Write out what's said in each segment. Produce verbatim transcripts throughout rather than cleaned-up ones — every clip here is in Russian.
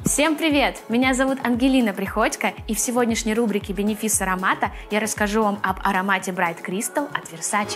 Всем привет! Меня зовут Ангелина Приходько, и в сегодняшней рубрике «Бенефис аромата» я расскажу вам об аромате Bright Crystal от Versace.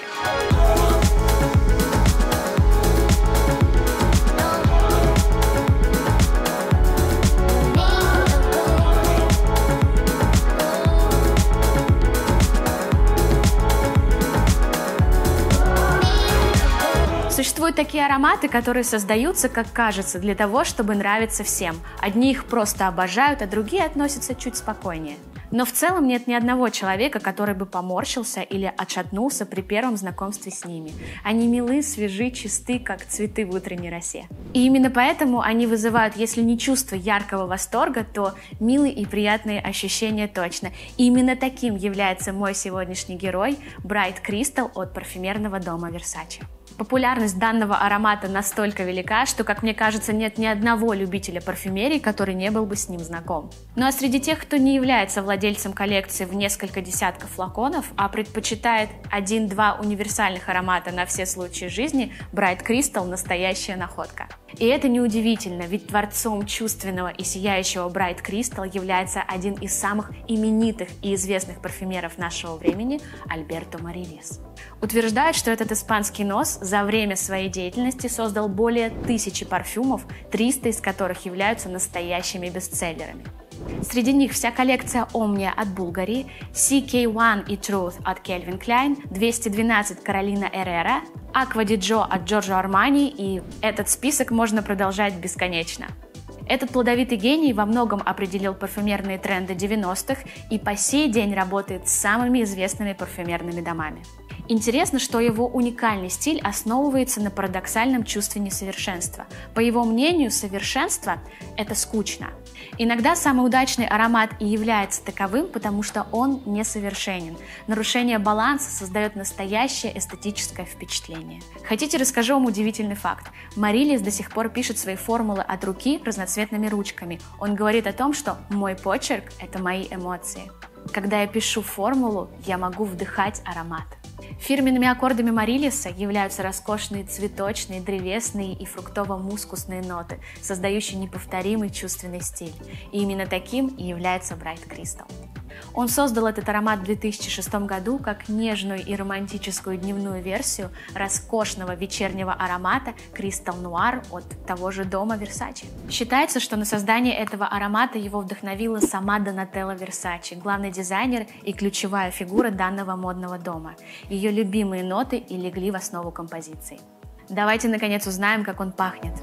Существуют такие ароматы, которые создаются, как кажется, для того, чтобы нравиться всем. Одни их просто обожают, а другие относятся чуть спокойнее. Но в целом нет ни одного человека, который бы поморщился или отшатнулся при первом знакомстве с ними. Они милы, свежи, чисты, как цветы в утренней росе. И именно поэтому они вызывают, если не чувство яркого восторга, то милые и приятные ощущения точно. И именно таким является мой сегодняшний герой Bright Crystal от парфюмерного дома Versace. Популярность данного аромата настолько велика, что, как мне кажется, нет ни одного любителя парфюмерии, который не был бы с ним знаком. Ну а среди тех, кто не является владельцем коллекции в несколько десятков флаконов, а предпочитает один-два универсальных аромата на все случаи жизни, Bright Crystal – настоящая находка. И это неудивительно, ведь творцом чувственного и сияющего Bright Crystal является один из самых именитых и известных парфюмеров нашего времени – Альберто Морильес. Утверждают, что этот испанский нос за время своей деятельности создал более тысячи парфюмов, триста из которых являются настоящими бестселлерами. Среди них вся коллекция Omnia от Bulgari, си кей один и Truth от Calvin Klein, двести двенадцать Carolina Herrera, Acqua di Gio от Giorgio Armani, и этот список можно продолжать бесконечно. Этот плодовитый гений во многом определил парфюмерные тренды девяностых и по сей день работает с самыми известными парфюмерными домами. Интересно, что его уникальный стиль основывается на парадоксальном чувстве несовершенства. По его мнению, совершенство – это скучно. Иногда самый удачный аромат и является таковым, потому что он несовершенен. Нарушение баланса создает настоящее эстетическое впечатление. Хотите, расскажу вам удивительный факт. Морильес до сих пор пишет свои формулы от руки разноцветными ручками. Он говорит о том, что «мой почерк – это мои эмоции». Когда я пишу формулу, я могу вдыхать аромат. Фирменными аккордами Морильеса являются роскошные цветочные, древесные и фруктово-мускусные ноты, создающие неповторимый чувственный стиль. И именно таким и является Bright Crystal. Он создал этот аромат в две тысячи шестом году как нежную и романтическую дневную версию роскошного вечернего аромата Crystal Noir от того же дома Versace. Считается, что на создание этого аромата его вдохновила сама Донателла Versace, главный дизайнер и ключевая фигура данного модного дома. Ее любимые ноты и легли в основу композиции. Давайте наконец узнаем, как он пахнет.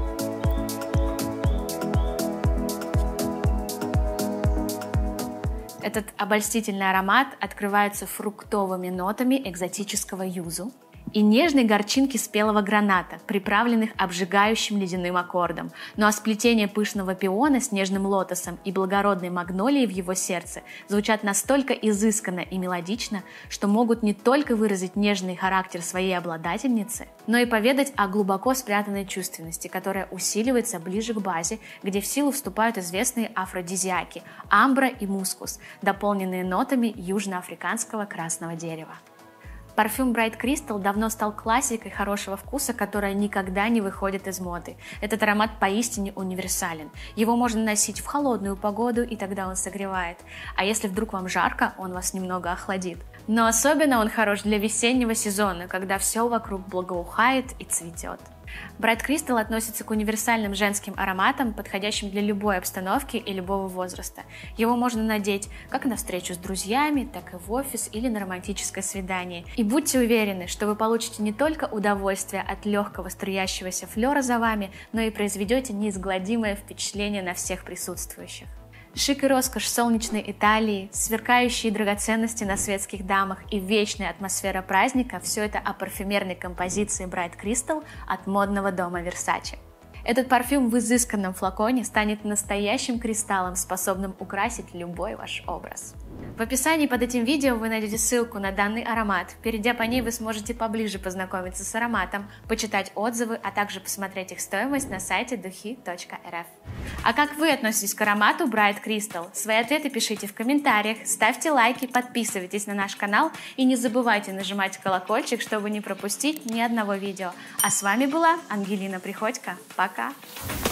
Этот обольстительный аромат открывается фруктовыми нотами экзотического юзу и нежной горчинки спелого граната, приправленных обжигающим ледяным аккордом. Ну а сплетение пышного пиона с нежным лотосом и благородной магнолией в его сердце звучат настолько изысканно и мелодично, что могут не только выразить нежный характер своей обладательницы, но и поведать о глубоко спрятанной чувственности, которая усиливается ближе к базе, где в силу вступают известные афродизиаки – амбра и мускус, дополненные нотами южноафриканского красного дерева. Парфюм Bright Crystal давно стал классикой хорошего вкуса, которая никогда не выходит из моды. Этот аромат поистине универсален. Его можно носить в холодную погоду, и тогда он согревает. А если вдруг вам жарко, он вас немного охладит. Но особенно он хорош для весеннего сезона, когда все вокруг благоухает и цветет. Bright Crystal относится к универсальным женским ароматам, подходящим для любой обстановки и любого возраста. Его можно надеть как на встречу с друзьями, так и в офис или на романтическое свидание. И будьте уверены, что вы получите не только удовольствие от легкого струящегося флера за вами, но и произведете неизгладимое впечатление на всех присутствующих. Шик и роскошь солнечной Италии, сверкающие драгоценности на светских дамах и вечная атмосфера праздника – все это о парфюмерной композиции Bright Crystal от модного дома Versace. Этот парфюм в изысканном флаконе станет настоящим кристаллом, способным украсить любой ваш образ. В описании под этим видео вы найдете ссылку на данный аромат. Перейдя по ней, вы сможете поближе познакомиться с ароматом, почитать отзывы, а также посмотреть их стоимость на сайте духи точка эр эф. А как вы относитесь к аромату Bright Crystal? Свои ответы пишите в комментариях, ставьте лайки, подписывайтесь на наш канал и не забывайте нажимать колокольчик, чтобы не пропустить ни одного видео. А с вами была Ангелина Приходько. Пока!